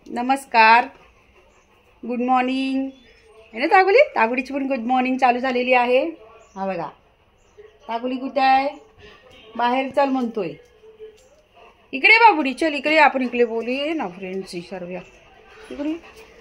नमस्कार, good morning आहे ना तागुली. तागुलीची पण गुड मॉर्निंग चालू झालेली आहे. हा बघा, तागुली कुठे आहे? बाहेर चल म्हणतोय. इकडे बाबुडी चल, इकडे आपण इकडे बोलूया ना फ्रेंड्सची सर्व. इकडे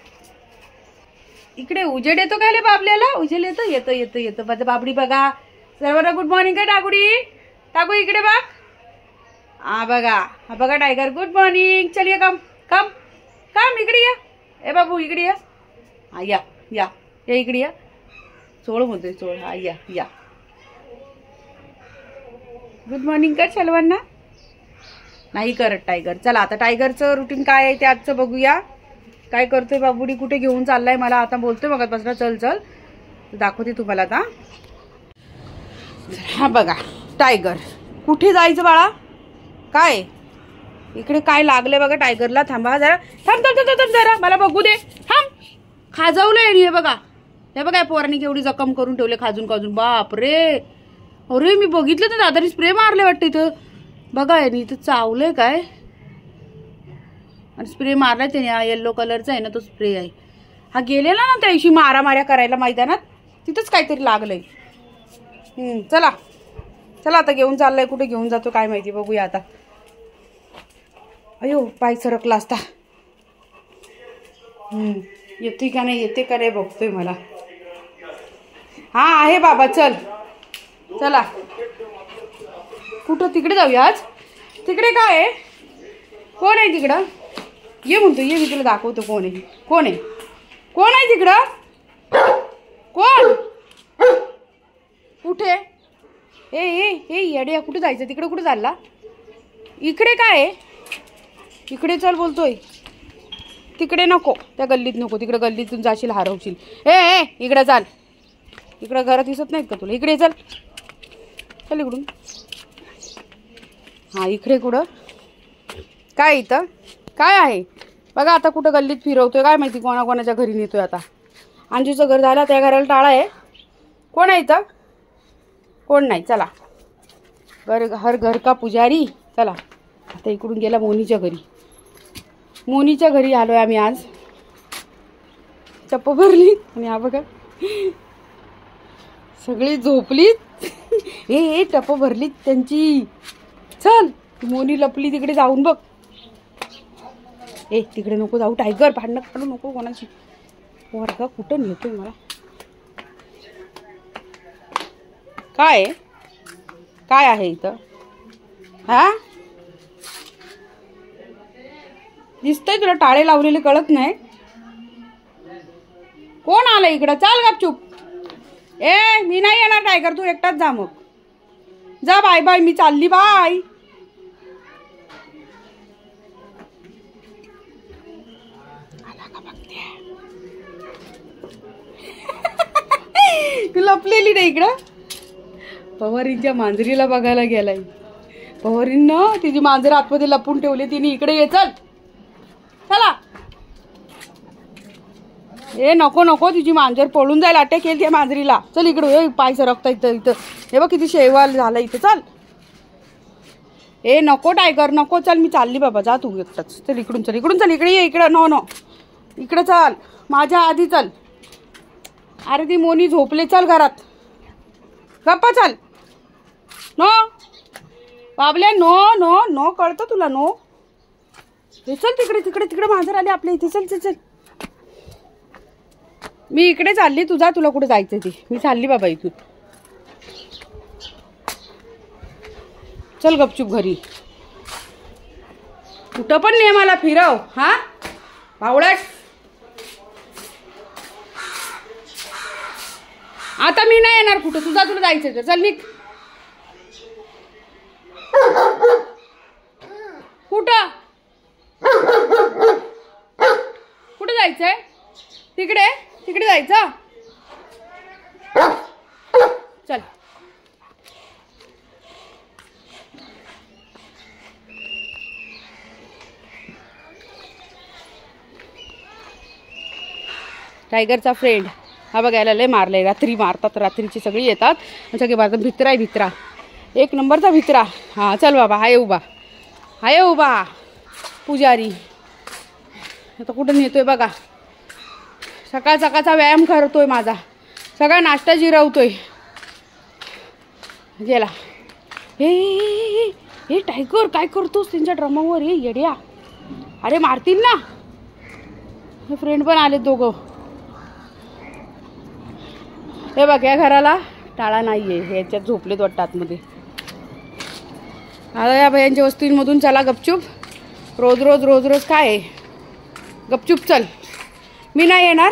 इकडे उजेड येतो काय रे बाबल्याला? उजेड येतो येतो येतो येतो. माझं बाबडी बघा. सर्वांना गुड मॉर्निंग काय तागुडी? तागू इकडे बघ. हा बघा, हा बघा टायगर. Good morning. चल ये, कम कम कम इकडे या. ए बाबू इकडे या. हा या या या इकडे या. सोड म्हणतोय सोड. हा या या. गुड मॉर्निंग कर सर्वांना. नाही करत टायगर. चला आता टायगरचं रुटीन काय आहे ते आजचं बघूया. काय करतोय बाबुडी, कुठे घेऊन चाललाय मला आता बोलतोय बघा बसला. चल चल दाखवते तुम्हाला आता. हा बघा टायगर. कुठे जायचं बाळा? काय इकडे काय लागले बघा टायगरला. थांबा जरा, थांब थांब थांब थांब जरा, मला बघू दे. थांब. खाजवलंय हे बघा. हे बघा पोरांनी केवढी जखम करून ठेवले खाजून खाजून. बाप रे. अरे मी बघितलं तर दादानी स्प्रे मारले वाटतं इथं. बघा यानी इथं चावलंय काय. आणि स्प्रे मारलाय त्याने. येल्लो कलरचा आहे ना तो स्प्रे आहे. हा गेलेला ना त्या दिवशी मारामाऱ्या करायला मैदानात, तिथंच काहीतरी लागलंय. चला चला आता घेऊन चाललाय. कुठे घेऊन जातो काय माहिती, बघूया आता. अयो पाय सरकला असता. येते का नाही, येते का नाही बघतोय मला. हा आहे बाबा. चल चला. कुठं तिकडे जाऊया आज. तिकडे काय आहे? कोण आहे तिकडं? ये म्हणतो ये, मी तुला दाखवतो कोण आहे. कोण आहे? कोण आहे तिकडं? कोण? कुठे? ए ए ए येड्या, कुठे जायचं? तिकडे कुठे चालला? इकडे काय आहे? इकडे चल बोलतोय. तिकडे नको, त्या गल्लीत नको. तिकडे गल्लीतून जाशील हरवशील. ए ए इकडे चाल. इकडे घरात दिसत नाहीत का तुला? इकडे चल. चल इकडून. हा इकडे कुठं काय? इथं काय आहे बघा. आता कुठं गल्लीत फिरवतोय काय माहिती. कोणाकोणाच्या घरी नेतोय आता. अंजूचं घर झालं, त्या घराला टाळा आहे. कोण आहे इथं? कोण नाही. चला हर घर का पुजारी. चला आता इकडून गेला मोनीच्या घरी. मोनीच्या घरी आलोय आम्ही आज. चप्प भरली आणि हा बघा सगळी झोपलीत. ए टप्प भरलीत त्यांची. चल मोनी लपली तिकडे जाऊन बघ. ए तिकडे नको जाऊ टायगर. भांडणं काढू नको कोणाची. वर्गा कुठं नेतोय मला. काय काय आहे इथं? हा दिसतंय तुला टाळे लावलेले कळत नाही? कोण आलं इकडं? चाल गपचूप. ए मी नाही येणार टायगर, तू एकटाच जा. मग जा. बाय बाय, मी चालली. बाय. तू लपलेली नाही इकडं. पवारींच्या मांजरीला बघायला गेलाय. पवारींना तिची मांजर आतमध्ये लपून ठेवली. तिने इकडे ये. चल चला. ए नको नको, तुझी मांजर पळून जाईल. अटॅक केली त्या मांजरीला. चल इकडे. पाय सरकता इथं इथं. हे बघ किती शेवाल झाला इथं. चल. ए नको टायगर नको. चल मी चालली बाबा. जा तू एकटाच. चल इकडून चल. इकडून चल. इकडे ये. इकडं नो नो. इकडं चल. माझ्या आधी चल. अरे ती मोनी झोपले. चल घरात. गप्पा चल. नो बाबल्या. नो नो नो कळतं तुला? नो. हे चल तिकडे. तिकडे तिकडे मांजर आले आपल्या इथे. चल चल चल. मी इकडे चालली. तुझा तुला कुठे जायचं ती. मी चालली बाबा इथून. चल गपचूप घरी. कुठं पण ने मला फिरव. हा भावड्यात. आता मी नाही येणार कुठं. तुझा तुला जायचं तर चल निघ. कुठं कुठं जायचंय? तिकडे तिकडे जायचं. चल. टायगरचा फ्रेंड हा बघायला लय मारलाय. रात्री मारतात. रात्रीची सगळी येतात. सगळे मारतात. भित्रा आहे भित्रा. एक नंबरचा भित्रा. हा चल बाबा. हाय उभा. हाय उभा पुजारी. आता कुठं नेतोय बघा. सकाळ सकाळचा व्यायाम करतोय माझा, सगळा नाश्ता जिरवतोय. गेला. हे टायगर काय करतोस त्यांच्या ड्रमावर? हे येड्या, अरे मारतील ना. हे फ्रेंड पण आले दोघं. हे बघ, या घराला टाळा नाहीये, ह्याच्यात झोपलेत वाटतं आतमध्ये. आता या भयांच्या वस्तींमधून चला गपचूप. रोज रोज रोज रोज काय आहे? गपचूप चल, मी नाही येणार.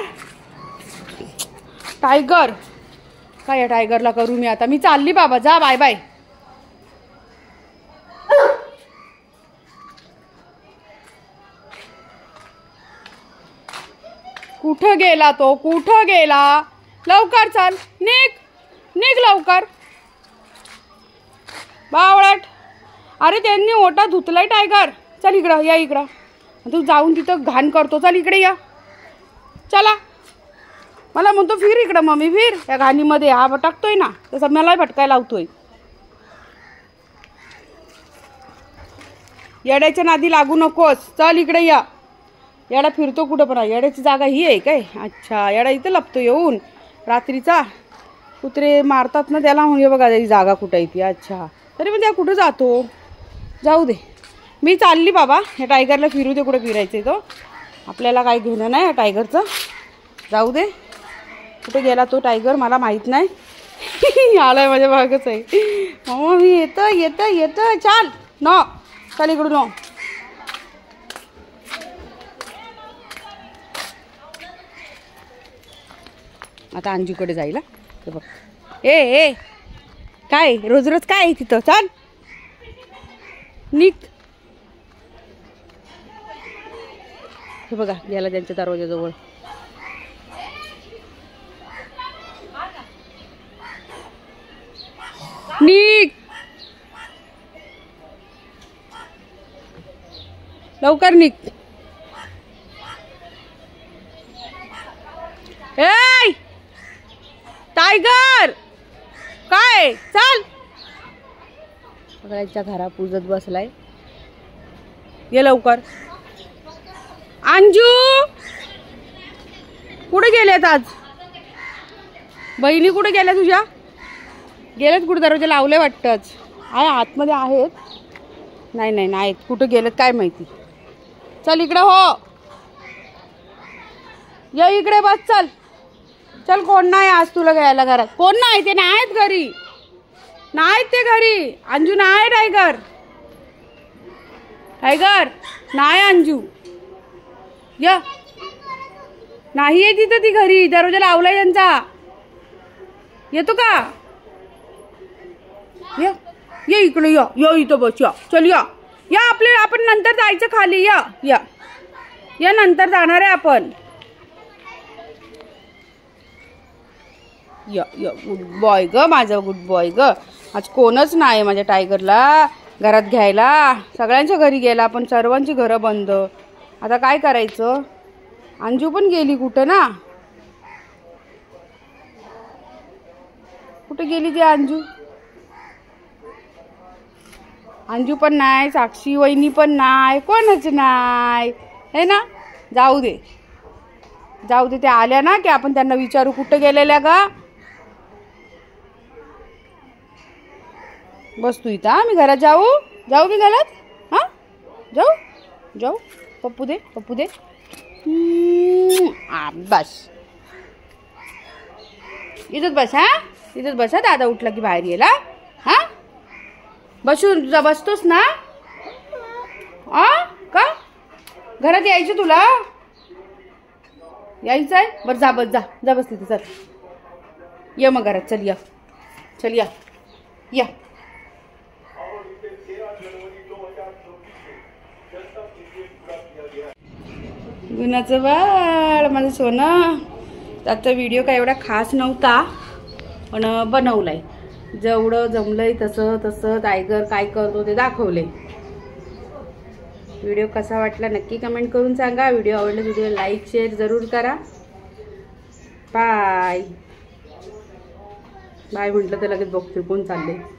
टायगर काय, या टायगरला करू मी आता. मी चालली बाबा, जा बाय बाय. कुठं गेला तो? कुठं गेला? लवकर चल, निघ निघ लवकर. बावळट, अरे त्यांनी ओटा धुतलाय टायगर. चल इकडं, या इकडं. तू जाऊन तिथं घाण करतो. चल इकडे या, चला. मला म्हणतो फिर इकडं. मम्मी फिर या घाणीमध्ये. हा भटकतोय ना, तसं मलाही भटकायला लावतोय. येड्याच्या नादी लागू नकोस. चल इकडे या. येडा फिरतो कुठं पण? येड्याची जागा ही आहे काय? अच्छा, येडा इथं लपतो येऊन रात्रीचा. कुत्रे मारतात ना त्याला, म्हणजे बघा त्याची जागा कुठं येते. अच्छा, तरी पण त्या कुठं जातो? जाऊ दे, मी चालली बाबा. ह्या टायगरला फिरू दे, कुठं फिरायचं तो. आपल्याला काय घेणं नाही या टायगरचं. जाऊ दे, कुठे गेला तो टायगर मला माहीत नाही. आलाय माझ्या भागच आहे. मग मी येतं येतं येतं. चाल नो, चल इकडून नो. आता अंजूकडे जायला. ते बघ, ए काय रोज रोज काय आहे तिथं? चल निघ. हे बघा, गेला त्यांच्या दरवाजाजवळ. निघ लवकर, निघ. ए टायगर काय? चल. सगळ्यांच्या घरा पूजत बसलाय. ये लवकर. अंजू कुठे गेल्यात आज? बहिणी कुठे गेल्या तुझ्या? गेल्यात कुठे? दरवाजा लावले वाटतंच. आहे आतमध्ये आहेत. नाही नाही नाहीत, कुठे गेलेत काय माहिती. चल इकडे हो, या इकडे बस. चल चल. कोण नाही आज तुला घ्यायला घरात? कोण नाही? ते नाहीत घरी, नाहीत ते घरी. अंजू नाही. टायगर टायगर नाही. अंजू या, नाही आहे तिथं ती घरी. दरवाजा लावलाय त्यांचा. येतो का? या या इकडे या. या इथं बस. या चल या या. आपल्याला आपण नंतर जायचं खाली. या या या, नंतर जाणार आहे आपण. या या. गुड बॉय ग माझा, गुड बॉय ग. आज कोणच नाही माझ्या टायगरला घरात घ्यायला. सगळ्यांच्या घरी गेला, पण सर्वांची घरं बंद. आता काय करायचं? अंजू पण गेली कुठं ना? कुठे गेली ती अंजू? अंजू पण नाही, साक्षी वहिनी पण नाही, कोणच नाही है ना. जाऊ दे जाऊ दे. त्या आल्या ना की आपण त्यांना विचारू कुठं गेलेल्या का. बस तू इथं. मी घरात जाऊ मी घरात. हां जाऊ जाऊ. पप्पू दे पप्पू दे. बस इथंच बस. हां इथंच बस. दादा उठला की बाहेर येला. हां बसून तुझा बसतोस ना? का घरात यायचं तुला? यायचं आहे? बरं जा बस. जा बस तिथे. चल ये मग घरात. चल या. चल या या. गुणाचं बाळ माझं सोनं. त्याचा व्हिडिओ काय एवढा खास नव्हता, पण बनवलाय. जेवढं जमलंय तसं तसं टायगर काय करतो ते दाखवले. व्हिडिओ कसा वाटला नक्की कमेंट करून सांगा. व्हिडिओ आवडला व्हिडिओ लाईक शेअर जरूर करा. बाय बाय म्हटलं तर लगेच बघते कोण चाललंय.